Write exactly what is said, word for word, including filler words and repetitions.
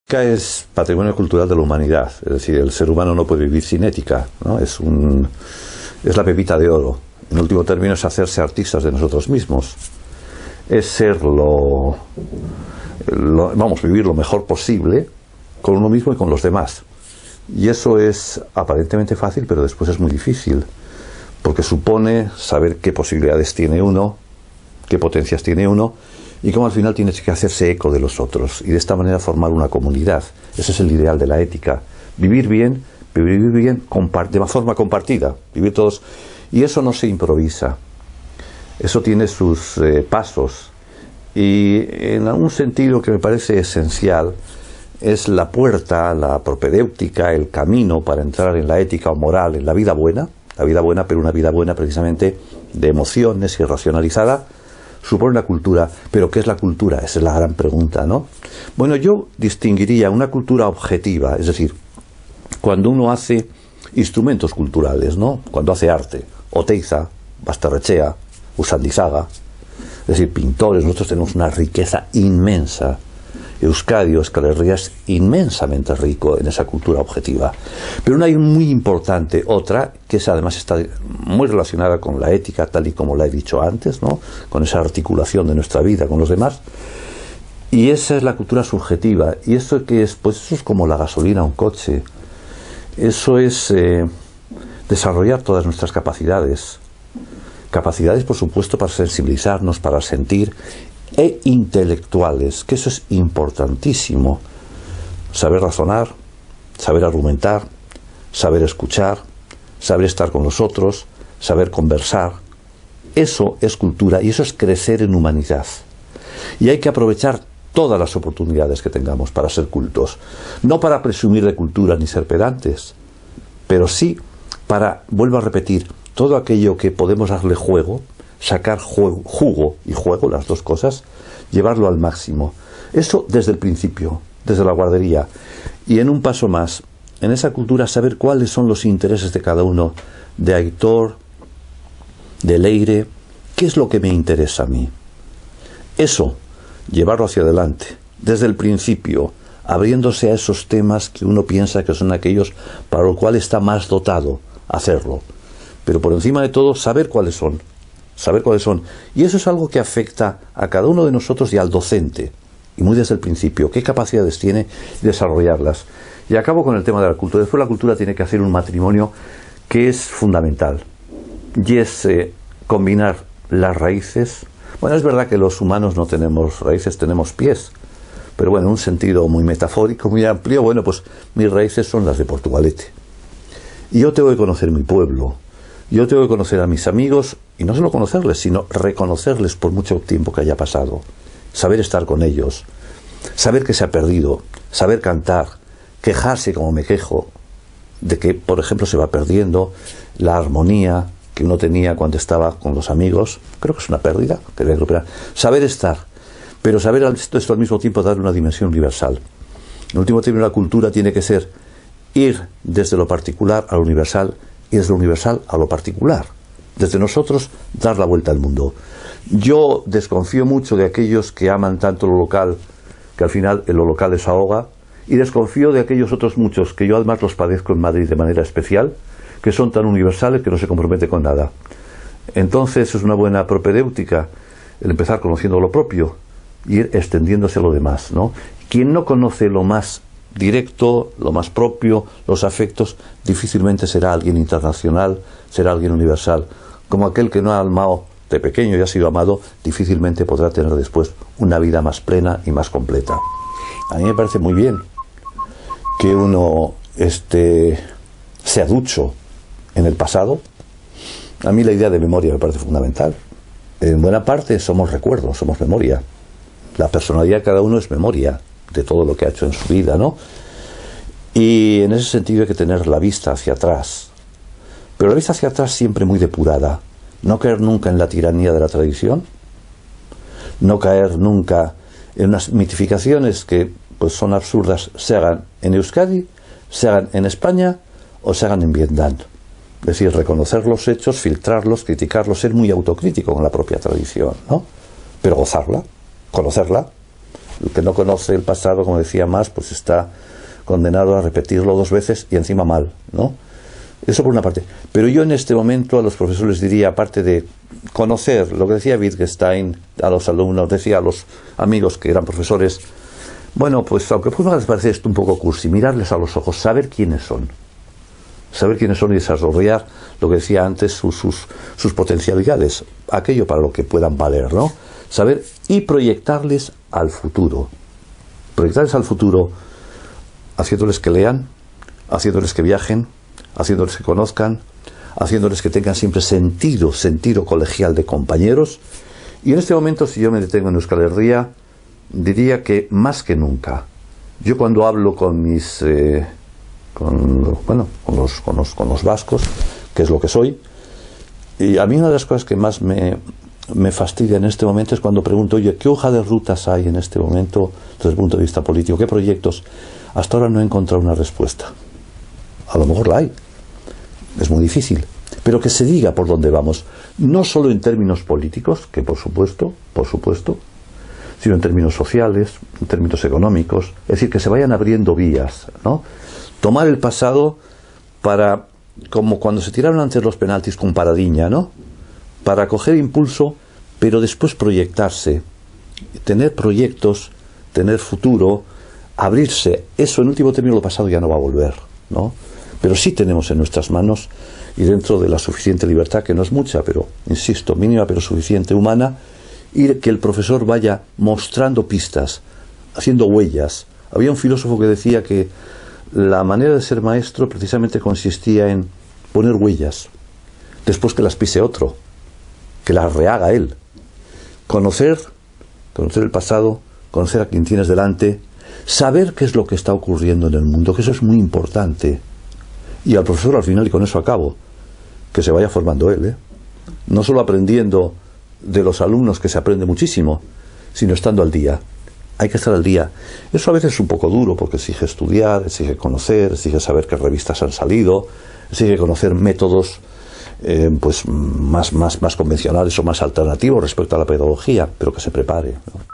Ética es patrimonio cultural de la humanidad, es decir, el ser humano no puede vivir sin ética, ¿no? Es un, es la pepita de oro. En último término es hacerse artistas de nosotros mismos, es ser lo, lo, vamos, vivir lo mejor posible con uno mismo y con los demás. Y eso es aparentemente fácil, pero después es muy difícil, porque supone saber qué posibilidades tiene uno, qué potencias tiene uno, y cómo al final tienes que hacerse eco de los otros y de esta manera formar una comunidad. Ese es el ideal de la ética, vivir bien, vivir bien de forma compartida, vivir todos, y eso no se improvisa, eso tiene sus eh, pasos, y en algún sentido que me parece esencial es la puerta, la propedéutica, el camino para entrar en la ética o moral, en la vida buena, la vida buena, pero una vida buena precisamente de emociones y racionalizada. Supone una cultura, pero ¿qué es la cultura? Esa es la gran pregunta, ¿no? Bueno, yo distinguiría una cultura objetiva, es decir, cuando uno hace instrumentos culturales, ¿no? Cuando hace arte, Oteiza, Basterrechea, Usandizaga, es decir, pintores, nosotros tenemos una riqueza inmensa. Euskadi o Euskal Herria es inmensamente rico en esa cultura objetiva. Pero una hay muy importante, otra, que es, además está muy relacionada con la ética, tal y como la he dicho antes, ¿no? Con esa articulación de nuestra vida con los demás. Y esa es la cultura subjetiva. ¿Y eso qué es? Pues eso es como la gasolina a un coche. Eso es eh, desarrollar todas nuestras capacidades. Capacidades, por supuesto, para sensibilizarnos, para sentir, e intelectuales, que eso es importantísimo. Saber razonar, saber argumentar, saber escuchar, saber estar con los otros, saber conversar. Eso es cultura y eso es crecer en humanidad. Y hay que aprovechar todas las oportunidades que tengamos para ser cultos. No para presumir de cultura ni ser pedantes, pero sí para, vuelvo a repetir, todo aquello que podemos darle juego, sacar juego, jugo y juego, las dos cosas, llevarlo al máximo. Eso desde el principio, desde la guardería. Y en un paso más, en esa cultura saber cuáles son los intereses de cada uno, de Aitor, de Leire, qué es lo que me interesa a mí. Eso, llevarlo hacia adelante, desde el principio, abriéndose a esos temas que uno piensa que son aquellos para los cuales está más dotado hacerlo. Pero por encima de todo, saber cuáles son. Saber cuáles son. Y eso es algo que afecta a cada uno de nosotros y al docente. Y muy desde el principio. ¿Qué capacidades tiene desarrollarlas? Y acabo con el tema de la cultura. Después la cultura tiene que hacer un matrimonio que es fundamental. Y es eh, combinar las raíces. Bueno, es verdad que los humanos no tenemos raíces, tenemos pies. Pero bueno, en un sentido muy metafórico, muy amplio, bueno, pues mis raíces son las de Portugalete. Y yo tengo que conocer mi pueblo. Yo tengo que conocer a mis amigos, y no solo conocerles, sino reconocerles por mucho tiempo que haya pasado, saber estar con ellos, saber que se ha perdido, saber cantar, quejarse como me quejo, de que, por ejemplo, se va perdiendo la armonía que uno tenía cuando estaba con los amigos. Creo que es una pérdida, que debe recuperar. Saber estar, pero saber esto al mismo tiempo dar una dimensión universal. En último término, la cultura tiene que ser ir desde lo particular a lo universal, y desde lo universal a lo particular. Desde nosotros, dar la vuelta al mundo. Yo desconfío mucho de aquellos que aman tanto lo local, que al final en lo local les ahoga, y desconfío de aquellos otros muchos, que yo además los padezco en Madrid de manera especial, que son tan universales que no se comprometen con nada. Entonces es una buena propedéutica el empezar conociendo lo propio y ir extendiéndose a lo demás, ¿no? Quien no conoce lo más directo, lo más propio, los afectos, difícilmente será alguien internacional, será alguien universal. Como aquel que no ha amado de pequeño y ha sido amado, difícilmente podrá tener después una vida más plena y más completa. A mí me parece muy bien que uno este, sea ducho en el pasado. A mí la idea de memoria me parece fundamental. En buena parte somos recuerdos, somos memoria. La personalidad de cada uno es memoria de todo lo que ha hecho en su vida, ¿no? Y en ese sentido hay que tener la vista hacia atrás, pero la vista hacia atrás siempre muy depurada, no caer nunca en la tiranía de la tradición, no caer nunca en unas mitificaciones que pues son absurdas, se hagan en Euskadi, se hagan en España o se hagan en Vietnam. Es decir, reconocer los hechos, filtrarlos, criticarlos, ser muy autocrítico con la propia tradición, ¿no? Pero gozarla, conocerla, El que no conoce el pasado, como decía Mas, pues está condenado a repetirlo dos veces y encima mal, ¿no? Eso por una parte. Pero yo en este momento a los profesores diría, aparte de conocer lo que decía Wittgenstein a los alumnos, decía a los amigos que eran profesores, bueno, pues aunque pueda parecer esto un poco cursi, mirarles a los ojos, saber quiénes son. Saber quiénes son y desarrollar lo que decía antes, sus, sus, sus potencialidades, aquello para lo que puedan valer, ¿no? Saber y proyectarles al futuro. Proyectarles al futuro haciéndoles que lean, haciéndoles que viajen, haciéndoles que conozcan, haciéndoles que tengan siempre sentido, sentido colegial de compañeros. Y en este momento, si yo me detengo en Euskal Herria, diría que más que nunca, yo cuando hablo con mis... Eh, Con, bueno, con los, con, los, con los vascos, que es lo que soy, y a mí una de las cosas que más me, me fastidia en este momento es cuando pregunto, oye, ¿qué hoja de rutas hay en este momento desde el punto de vista político? ¿Qué proyectos? Hasta ahora no he encontrado una respuesta. A lo mejor la hay, es muy difícil, pero que se diga por dónde vamos, no solo en términos políticos, que por supuesto, por supuesto, sino en términos sociales, en términos económicos, es decir, que se vayan abriendo vías, ¿no? Tomar el pasado para, como cuando se tiraron antes los penaltis con Paradiña, ¿no? Para coger impulso, pero después proyectarse, tener proyectos, tener futuro, abrirse. Eso en último término lo pasado ya no va a volver, ¿no? Pero sí tenemos en nuestras manos, y dentro de la suficiente libertad, que no es mucha, pero, insisto, mínima pero suficiente humana, y que el profesor vaya mostrando pistas, haciendo huellas. Había un filósofo que decía que la manera de ser maestro precisamente consistía en poner huellas, después que las pise otro, que las rehaga él. Conocer, conocer el pasado, conocer a quien tienes delante, saber qué es lo que está ocurriendo en el mundo, que eso es muy importante. Y al profesor al final, y con eso acabo, que se vaya formando él, ¿eh? No solo aprendiendo de los alumnos, que se aprende muchísimo, sino estando al día. Hay que estar al día. Eso a veces es un poco duro porque exige estudiar, exige conocer, exige saber qué revistas han salido, exige conocer métodos eh, pues más, más, más convencionales o más alternativos respecto a la pedagogía, pero que se prepare, ¿no?